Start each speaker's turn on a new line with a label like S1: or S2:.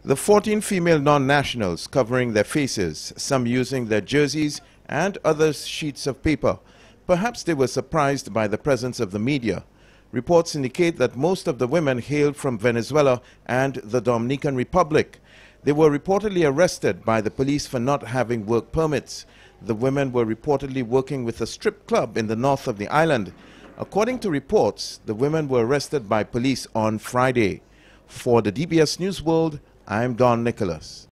S1: The 14 female non-nationals covering their faces, some using their jerseys and others sheets of paper. Perhaps they were surprised by the presence of the media. Reports indicate that most of the women hailed from Venezuela and the Dominican Republic. They were reportedly arrested by the police for not having work permits. The women were reportedly working with a strip club in the north of the island. According to reports, the women were arrested by police on Friday. For the DBS News World, I'm Don Nicholas.